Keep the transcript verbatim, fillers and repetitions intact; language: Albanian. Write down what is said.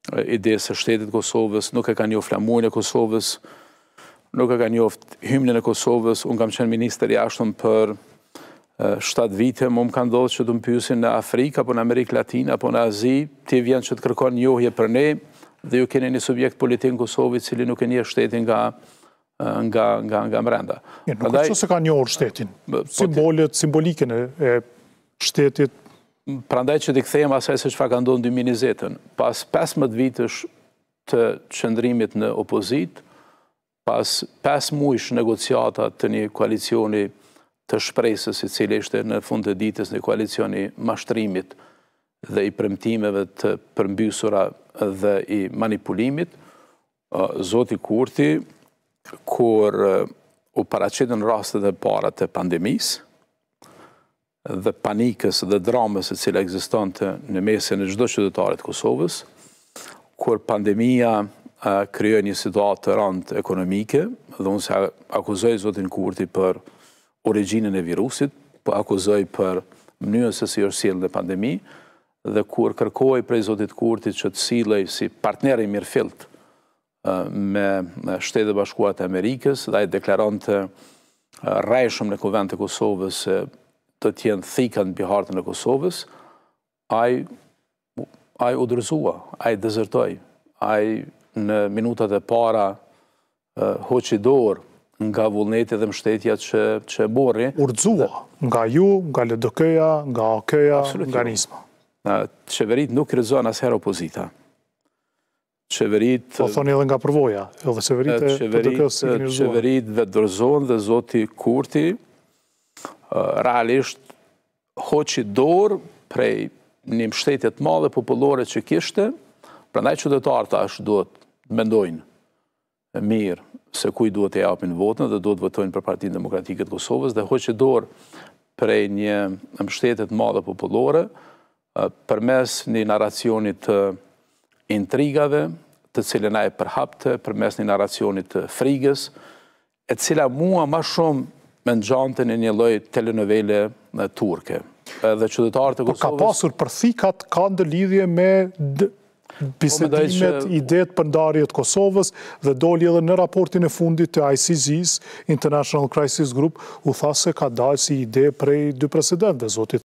idesë së shtetit Kosovës, nuk e ka njoft flamurin e Kosovës, nuk e ka njoft hymnin e Kosovës. Unë kam qenë ministër i jashtëm për shtatë vite, më më kanë ndodhur që të më pyesin në Afrikë, apo në Amerikë Latinë, apo në Azi, ti vjen që të kërkon njohje për ne, dhe ju keni një subjekt politik në Kosovë i cili nuk e njeh shtetin nga nga nga nga brenda. Nuk është se ka njohur shtetin. Simbolet, simbolikën e shtetit. Prandaj që t'i kthejmë asaj se çfarë ka ndodhur në dy mijë e njëzet. Pas pesëmbëdhjetë vitësh të qëndrimit në opozit, pas pesë muajsh negociata të një koalicioni të shpresës, i cili ishte në fund të ditës një koalicioni mashtrimit dhe i premtimeve të përmbysura dhe i manipulimit, zoti Kurti, kur u paraqitën rastet e para të pandemisë dhe panikës dhe dramës e cila ekzistonte në mesin e çdo qytetarit të Kosovës, kur pandemia krijoi një situatë të rëndë ekonomike, dhe unë se akuzoj zotin Kurti për origjinën e virusit, po akuzoj për mënyrën se si është sjellë në pandemi, dhe kur kërkoi prej zotit Kurtit që të sillej si partner i mirëfillt me Shtetet e Bashkuara të Amerikës, dhe ai deklaronte rrejshëm në Kuvend të Kosovës se të tjenë thikat mbi hartën e Kosovës, ai ai u dorëzua, ai dezertoi, ai në minutat e para hoqi dorë nga vullneti dhe mbështetja që që morri. Urdhëzua nga ju, nga L D K-ja, nga A K-ja, nga Nisma. Qeverit nuk kryqëzohen asherë opozita. Qeverit... Po thoni edhe nga përvoja, edhe qeverit e L D K-s si keni urdhëzuar. Qeverit vetëdorëzohen dhe zoti Kurti realisht hoqi dorë prej një mbështetje të madhe popullore që kishte, prandaj qytetarët tash duhet mendojnë mirë se kuj duhet të japin votën dhe duhet votojnë për Partinë Demokratike të Kosovës, dhe hoqi dorë prej një mbështetje të madhe popullore përmes një narracionit të intrigave, të cilën ai përhapte, përmes një narracionit të frigës, e cila mua më shumë me nxante në një lloj telenovele turke. Dhe qytetarët e Kosovës... Por ka pasur përthikat ka ndërlidhje me bisedimet, idetë për ndarjet Kosovës, dhe doli edhe në raportin e fundit të I C G-s, International Crisis Group, u tha se ka dalë si ide prej dy presidentëve, zotit